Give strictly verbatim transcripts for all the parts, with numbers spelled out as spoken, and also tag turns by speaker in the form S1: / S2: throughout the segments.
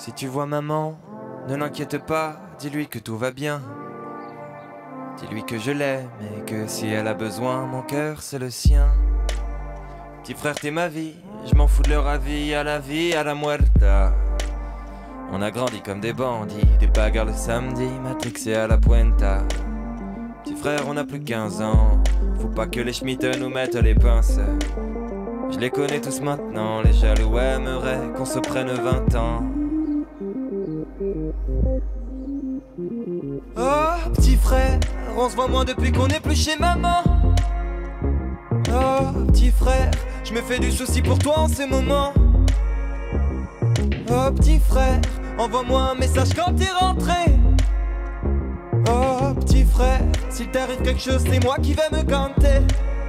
S1: Si tu vois maman, ne l'inquiète pas, dis-lui que tout va bien. Dis-lui que je l'aime et que si elle a besoin, mon cœur c'est le sien. Petit frère, t'es ma vie, je m'en fous de leur avis, à la vie, à la muerta. On a grandi comme des bandits, des bagarres le samedi, matrixés à la puenta. Petit frère, on a plus de quinze ans, faut pas que les schmitt nous mettent les pinces. Je les connais tous maintenant, les jaloux aimeraient qu'on se prenne vingt ans. Oh, petit frère, on se voit moins depuis qu'on est plus chez maman. Oh, petit frère, je me fais du souci pour toi en ces moments. Oh, petit frère, envoie-moi un message quand t'es rentré. Oh, petit frère, s'il t'arrive quelque chose, c'est moi qui vais me ganter.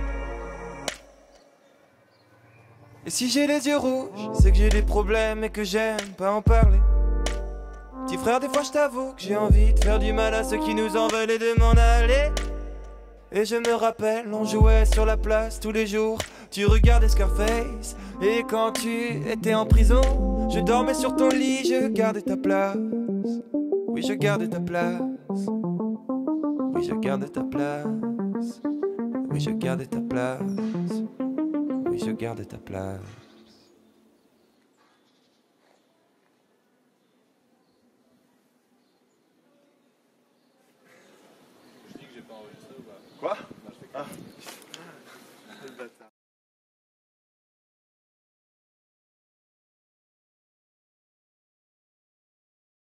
S1: Et si j'ai les yeux rouges, c'est que j'ai des problèmes et que j'aime pas en parler. Petit frère, des fois je t'avoue que j'ai envie de faire du mal à ceux qui nous en veulent et de m'en aller. Et je me rappelle, on jouait sur la place tous les jours, tu regardais Scarface. Et quand tu étais en prison, je dormais sur ton lit, je gardais ta place. Oui, je gardais ta place. Oui, je gardais ta place. Oui, je gardais ta place. Oui, je gardais ta place.
S2: Je dis que j'ai pas enregistré ou pas?
S3: Quoi?
S2: Non, je fais
S3: Ah.